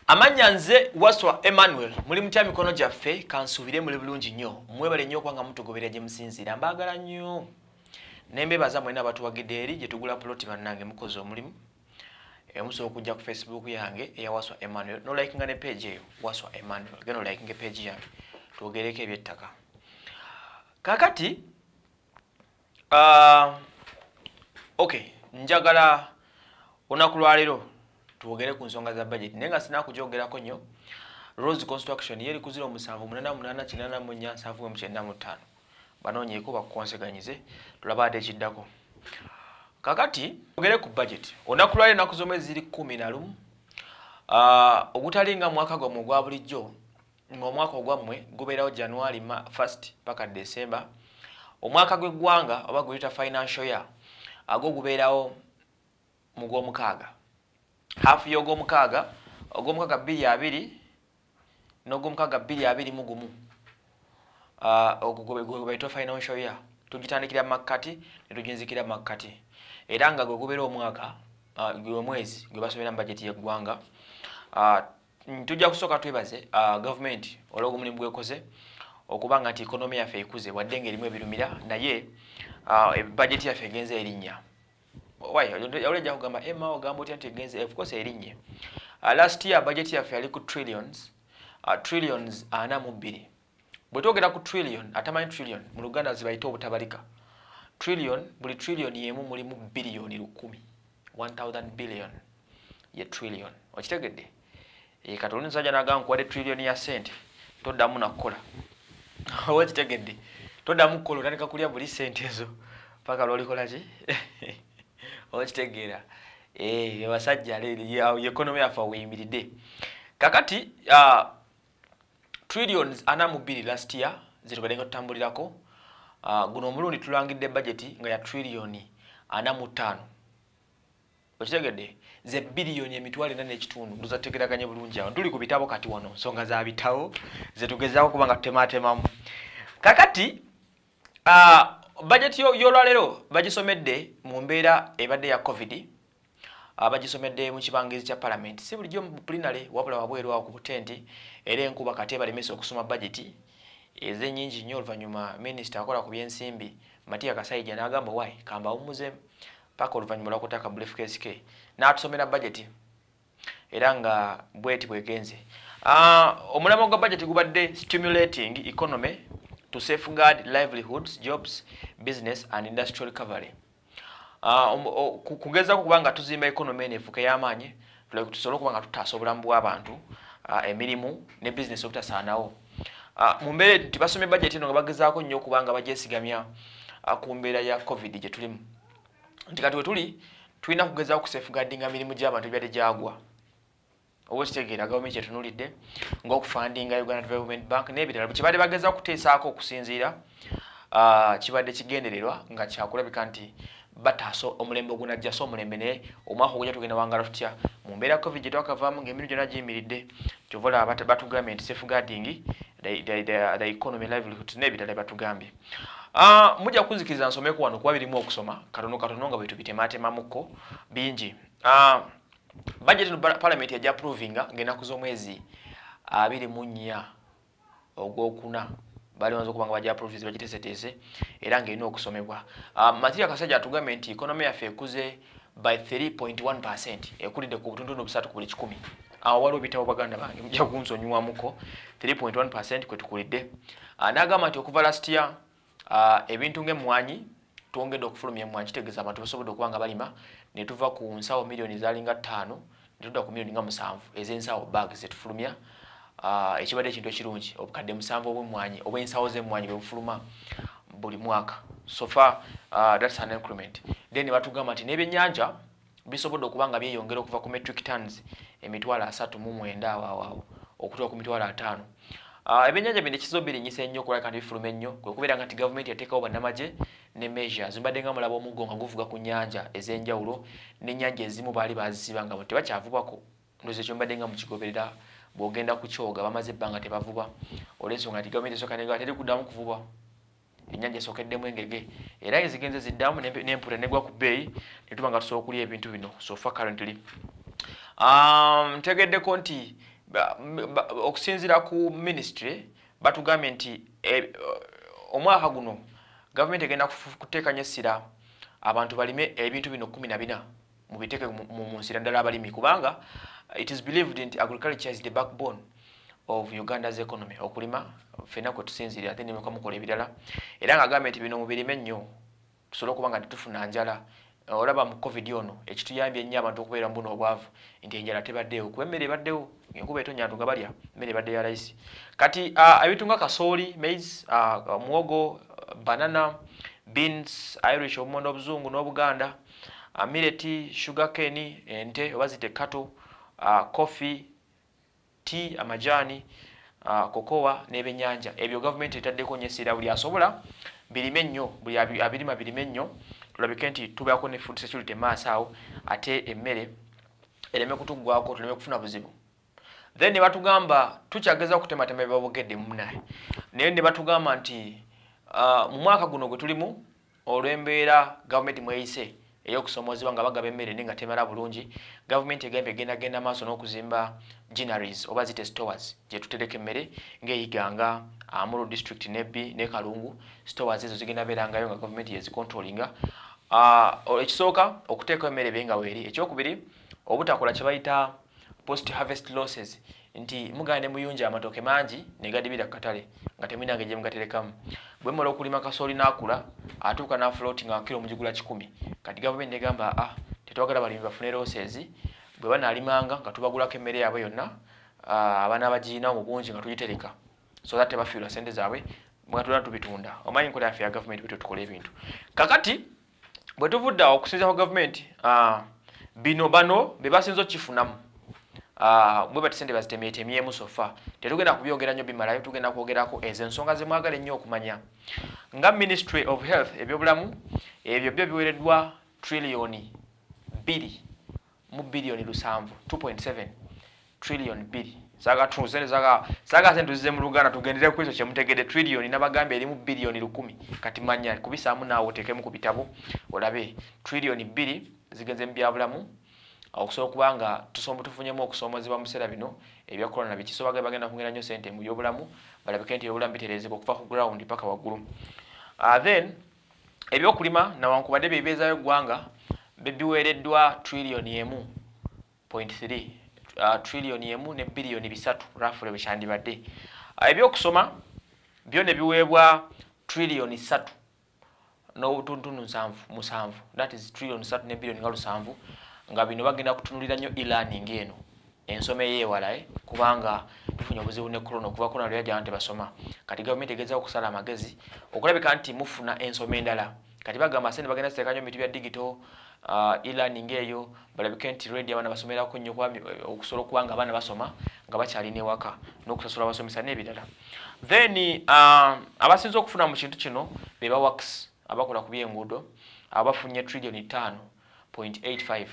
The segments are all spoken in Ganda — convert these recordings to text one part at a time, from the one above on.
Amanya nze Waswa Emmanuel muli mutya mikono gyaffe kansubire muli bulungi nnyo mwebale nnyo kwanga mutugoberera gye musinzira mbagala nnyo nembebaza mwena batuwagidde eri gye tugula ploti bannange mukoze omulimu emusobola okujja ku Facebook yange eya Waswa Emmanuel no likinga ne page eyo Waswa Emmanuel geno likinga page yange twogereko ebyettaka kakati okay njagala onakulwaliro tuogere ku nsonga za budget nenga sina kujogerako nnyo Rose Construction yeri kuzira omusanvu 8889 banonyeeko bakukonseganyize tulabade ekiddako kakati tuogere ku budget onakulwaliro nakuzomezi ziri 11 ogutalinga mwaka gwa mugwa bulijjo mu mwaka ogwamwe gubeerawo January 1st paka December omwaka gw'eggwanga oba guyita financial year ago gubeerawo mu gw'omukaaga half y'ogw'omukaaga ogw'omukaaga 22 n'ogw'omukaaga 21 ogwo financial year tugitandikira makkati ne tuginzikira makkati era nga gwe gubeera omwaka gw'omwezi gwe basomera mu budget y'eggwanga tujja kusooka twebaze government olw'omulimu gwekoze okubanga nti economy yaffe ekuze wadde ng'erimu ebirumira naye budget yaffe egenze erinnya why yawuleja kugamba Emma ogamba otya nti egenze of course erinnya last year budget yaffe yali ku trillions 42 bwe twogera ku trillion atamanyi trillion mu Luganda zibayita obutabalika trillion buli trillion yemu mulimu billion 1000 billion ye trillion okitegedde katolini sajja nagamba nkuwadde trillion ya sente toddamu nakukola okitegedde toddamu kukola otandika kulya buli sente ezo paka lwolikola ki okitegeera abasajja economy yaffe weyimiridde kakati trillions 42 last year zitubadenga tutambulirako guno omulundi tulangidde budget nga ya trillion 45 okitegedde ze billion emitwalo 4.5 nduzategeraganye bulungi awo tuli ku bitabo kati wano nsonga za bitabo zetugezaako kuba nga tutematemamu kakati budget y'olwalero bagisomedde mu mbeera ebadde ya covid bagisomedde mu kibangizi kya parliament si bulijjo mu plenary wabula wabweru awo ku butenti era enkuba kate balemesa okusoma budget ezennyingi nnyo oluvannyuma minisita akola ku byensimbi Matiya Kasaija n'agamba wayi kamba awummuze paka oluvannyuma lwakutaka briefcase ke n'atusomera budget era nga bweti bwegenze omulamwa gwa budget gubadde stimulating economy to safeguard livelihoods, jobs, business and industrial recovery. Kugeza kubanga tuzimba economy enefuka y'amaanyi tusobola kubanga tutaasa obulamu bw'abantu emirimu ne business obutasaanawo mu mbeera tibasomye budget eno nga bagezaako nnyo okubanga bagyesigamya ku mbeera ya covid gye tulimu nti kati we tuli tulina kugezaako kusafeguardinga mirimu gy'abantu ebyadde gyagwa obwekitegeera gavumenti etunulidde ng'okufandinga Uganda Development Bank n'ebirala kibadde bagezaako kuteesaako okusinziira kibadde kigendererwa nga kyakulabika nti bataasa omulembe ogunajja so omulembe naye omwaka ogujja tugenda wangala tutya mu mbeera covid gye twakavaamu ng'emirimu gyonna giyimiridde kyova olaba batugambye nti safeguarding the economy livelihoods n'ebirala batugambye mujja kunzikiriza nsomeko wano kuba birimu okusoma katono nga bwe tubitematemamuko bingi budget no parliament ya approvinga ng'ennaku z'omwezi 24 ogwokuna bali wanzo kubanga baja approve bagiteeseteese era ng'erina okusomebwa Matiya Kasaija atugambye nti economy yaffe ekuze by 3.1% ekulidde ku butundu 3 ku buli 100 awo waliwo bitabo baganda bange mujja kunsonyiwamuko 3.1% kwe tukulidde n'agamba nti okuva last year ebintu ng'emmwanyi twongedde okufulumya emmwanyi kitegeeza abantu basobodde okuba nga balima ne tuva ku nsawo miliyoni zalinga 5 ne tudda ku miliyoni nga 7 ez'ensawo bag zetufulumya ekibadde ekintu ekirungi obukadde 7 obw'emmwanyi obw'ensawo z'emmwanyi bwe bufuluma buli mwaka so far that's an increment then batugamba nti n'ebyennyanja bisobodde okuba nga byeyongera okuva ku metric tons emitwalo 39 awo okutuuka ku mitwalo 5 ebyennyanja bino ekizo birinyisa ennyo okulabika nti bifuluma ennyo kwe kubeera nga nti gavumenti yateekawo bannamagye ne measures mbadde nga mulaba omuggo nga guvuga ku nnyanja ez'enjawulo n'ennyanja ezimu baali bazisiba nga tebakyavubako ndoza ekyo mbadde nga mukigoberera bw'ogenda ku kyoga bamaze ebbanga tebavuba olw'ensonga nti gavumenti esooka nenga teri kuddamu kuvuba ennyanja esookeddemu engege era ezigenze ziddamu n'emputa negwa ku bbeeyi ne tuba nga tusobola okulya ebintu bino so far currently ntegeddeko nti okusinziira ku ministry batugambye nti omwaka guno government egenda kuteekanya essira abantu balime ebintu bino 14 mu biteeke mu nsira ddala abalimi kubanga it is believed nti agriculture is the backbone of Uganda's economy. Okulima fena kwe tusinzira ate nimeka mukola ebirala era nga government bino mubirime nnyo tusobola okubanga tetufuna njala. Olaba mu covid ono ekituyambye nnyo abantu okubeera mbuno obwavu nti enjala tebaddeewo kuba emmere ebaddewo enkuba etonya ntu nga balya emmere ebadde ya layisi kati ebintu nga kasooli maize muwogo banana beans Irish obumondo obuzungu n'obuganda millet sugarcane ente oba zite cattle coffee tea amajani kokoa n'ebyennyanja ebyo government etaddeko nyesira buli asobola birime nnyo buli abirima birime nnyo tulabike nti tubeako ne food security maaso awo ate emmere ereme kutuggwako tuleme kufuna buzibu. Then ne batugamba tukyageza okutematema ebabogedde munaye naye ne batugamba nti mu mwaka guno gwe tulimu olw'embeera gavumenti mweyise ey'okusomoozebwa nga bagaba emmere nenga temala bulungi gavumenti egambye egenda maaso n'okuzimba ginaries oba zite stores gye tutereka emmere ng'eyiganga Amuru district nebbi ne Kalungu stores ezo zigenda beerangayo nga gavumenti yezicontrollinga. Ekisooka okuteeka emmere benga weeri. Ekyokubiri obutakola kye bayita post harvest losses nti mugande muyunja amatoke mangi negadibira katale nga temwina ngejje mugaterekamu bwe mmola okulima kasooli n'akula atuuka na floating akiro mujigula 10 kati government negamba tetwagala balimi bafune losses bwe banaalimanga nga tubagulako emmere yaabwe yonna abaana abagiina mu bungi nga tugitereka so that tebafiirwa sente zaabwe mwatula tubitunda omanyi nkola yaffe ya government bwe tukola ebintu kakati bwe tuvudde awo okusinziira ku government bino bano be basinza okifunamu bwe batisente bazitemeetemyemu sofa tetugenda kubyogera nnyo bimalayo tugenda kwogerako ezo ensonga ze mwagala ennyo okumanya nga Ministry of Health ebyobulamu ebyo byo biwereddwa trillioni 2 mu bilioni 2.7 trillion 2 saga sente zize mu Luganda tugendere ku ekyo kye mutegedde trillioni n'abagambye erimu bilioni 10 kati manya kubisaamu naawe oteekemu ku bitabo olabe trillioni 2 zigenze mu byabulamu okusobola kubanga tufunyemu okusoomozebwa mu biseera bino ebya corona bikisobaga bagenda kungera nnyo sente mu byobulamu balabike nti ebyobulamu bitereezebwa okuva ku ground paka waggulu. Then ebyokulima nawankubadde beebeezaayo eggwanga biweereddwa trillioni 1.3 trillioni 1 ne bilioni 3 rafule bekyandibadde. Ebyokusoma byo ne biweebwa trillioni 3 n'obutundu 7 that is trillioni 3 ne bilioni 7 nga bino bagenda kutunulira nnyo e-learning eno ensoma eyewala kubanga tufunye obuzibu ne corona okuva corona lwe yajja nti basoma kati gavumenti egezaako okusala amagezi okulabika nti mufuna ensoma endala kati bagamba sente bagenda ziteeka nnyo bintu bya digital e-learning eyo balabike nti ready abaana basomerako nnyo okusobola okuba nga abaana basoma nga bakyalina ewaka n'okusasula abasomesa n'ebirala. Then abasinza okufuna mu kintu kino be ba works abakola ku byenguudo abafunye trillioni 5.85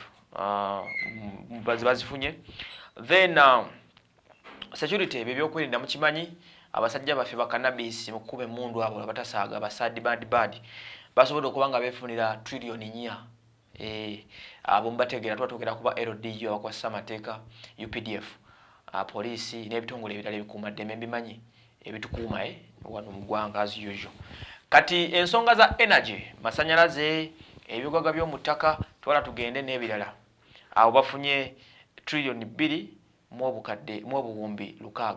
bazifunye. Then security ebyo byokwerinda mukimanyi abasajja baffe ba cannabis mu kuba emmundu abo abatasaaga basadi bad basobodde okuba nga beefunira trillioni 4 abo mbategeera twatwogera kuba LDU abakwasisa amateeka UPDF poliisi n'ebitongole ebirala ebikuuma ddembe mbimanyi ebitukuuma wano mu ggwanga as usual. Kati ensonga za energy masanyalaze ebigoga by'omu ttaka twala tugende n'ebirala abo bafunye trillioni 2 mu obuwumbi 600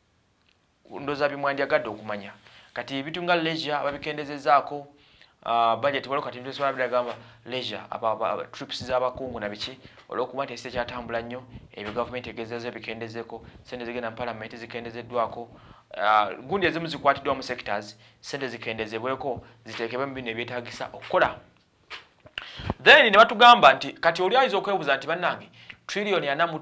ndoza bimwandyagadde okumanya kati ebitu nga leisure ababikendezezaako budget waliwo kati bintu byagamba leisure trips z'abakungu na biki olw'okuba nti ekisite kyatambula nnyo ebyo gavumenti egezezo ebikendezeko sente zigenda mu palamenti zikendezeddwako gundi ezimu zikwatiddwa mu sectors sente zikendezebweko ziteekebwe mu bino ebyetaagisa okukola. Then ne batugamba nti kati oli ayinza okwebuuza nti bannange trillioni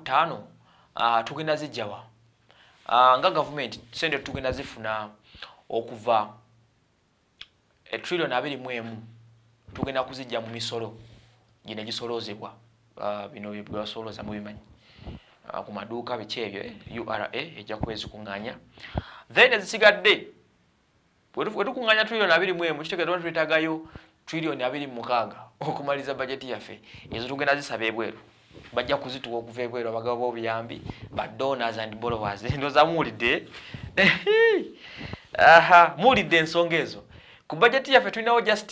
45 tugenda zijjawa nga gavumenti sente tugenda zifuna okuva trillioni 21 tugenda kuzijja mu misolo gino egisoloozebwa bino byebasolooza mubimanyi ku maduuka biki ebyo URA ejja kwezikuŋŋaanya. Then ezisigadde wetukuŋŋaanya trillioni 21 kitegeeza twetaagayo trillioni 26 okumaliza bajeti yaffe ezo tugenda zisaba ebweru bajja kuzituwa okuva ebweru abagabo b'obuyambi ba donors and borrowers ndoza muwulidde aha muwulidde ensonga ezo ku budget yaffe tulinawo just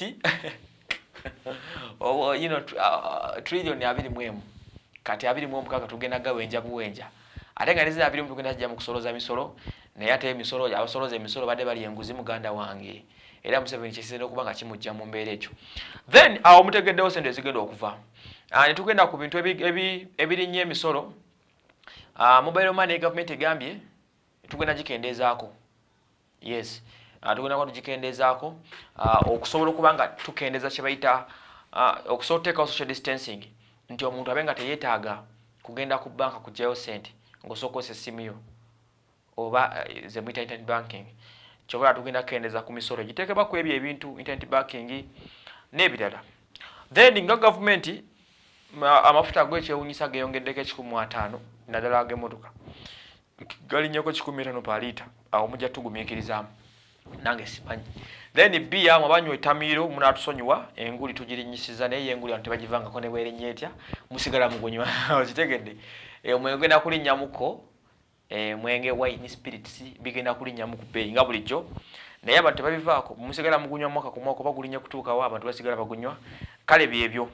trillion 21 kati 21 kaka tugenda gawenja buwenja ate nga nezina 20 tugenda kujja mu kusoloza misolo naye ate emisolo abasoloza emisolo badde bali enguzi muganda wange era Museveni kisendo okuba nga kimujja mu mbeera ekyo then awo mutegeddewo sente zigenda okuva ne tugenda ku bintu ebirinnye emisolo mobile money government egambye tugenda gikendeezaako yes tugenda kwa tugikendeezaako okusobola okuba nga tukendeeza kye bayita okusobola okuteekawo social distancing nti omuntu abe nga teyeetaaga kugenda ku banka kugyayo sente ng'osooka okozesa essimu yo oba ze muyita internet banking kyobala tugenda kukendeeza ku misolo giteekebwa ku ebyo ebintu internet banking n'ebirala then nga gavumenti amafuta ag'ekyewuunyisa geeyongeddeko 150 naddala ag'emmotoka galinnyeko 150 per litre awo mujja tugumiikirizaamu nange simanyi then bia mwabanywa etamiiro munatusonyiwa enguli tugirinyisiza naye enguli abantu tebagivangako ne bwerinnya etya musigala mugunywa okitegedde mwegenda kulinnyamuko mwenge wine spirits bigenda kulinnyamu ku bbeeyi nga bulijjo naye abantu tebabivaako musigala mugunywa mwaka ku mwaka bagulinya kutuukawo abantu basigala bagunywa kale byebyo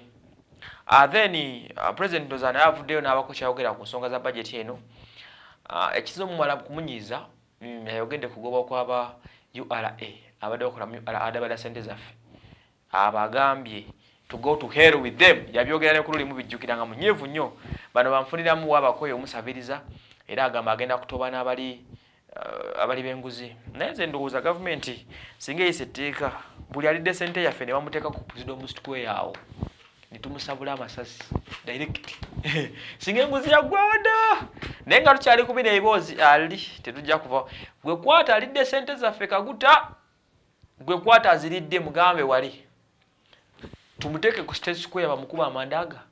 then president Dozana yavuddeyo n'abako kyayogera ku nsonga za budget eno ekizo mumala kumunyiiza yayogedde kugoba kwaba URA abadde bakola mu URA adabada sente zaffe abagambye to go to hell with them yabyogera ne kululi mu bijjukiranga munyevu nnyo bano banfuniramu wabakoyo omusabiriza era agamba agenda kutoba n'abali benguzi naye nze ndowooza gavumenti singa eyise etteeka buli alidde sente yaffe ne bamuteeka ku president square yawo ne tumusabula amasasi direct singa enguzi yaggwawo dda naye nga tukyali kubi n'ebiboozi ali tetujja kuva gwe kwata alidde sente zaffe kaguta gwe kwata aziridde mugambe wali tumuteeke ku state square bamukuba amandaga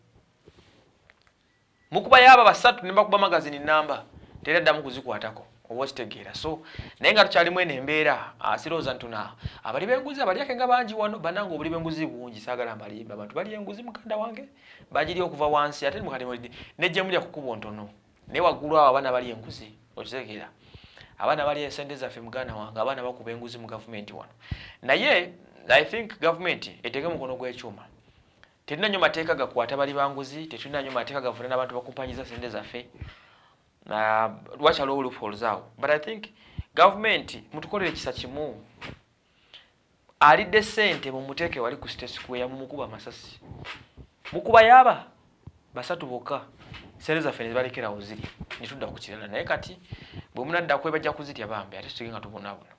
mukuba yaba basatu ne bakuba magazine namba tera ddamu kuzikwatako oba kitegeera so naye nga tukyalimu eno embeera sirowooza ntuna abali benguzi abalyake nga bangi wano bananga obuli benguzi bungi saagala mbalimba abantu bali enguzi mukanda wange bagiri okuva wansi ate mukati nejje mulya kukuba ntono naye waggulu awo abaana bali enguzi okitegeera abaana bali esente zaffe muganda wange abaana bakuba enguzi mu gavumenti wano naye I think gavumenti eteeke mukono gw'ekyuma terina nnyo mateeka gakwata bali banguzi tetulina nnyo mateeka gavuna n'abantu bakumpanyiza sente zaffe wakyaliwo loopholes awo but I think gavumenti mutukolere ekisa kimu alidde sente mumuteeke wali ku state square mumukuba amasasi mukuba yaba basatu bokka sente zaffe ne zibalekerawo ziri ne tudda ku kirala naye kati bwe munadda kwebajja kuzitya bambi ate tuge nga tubonaabona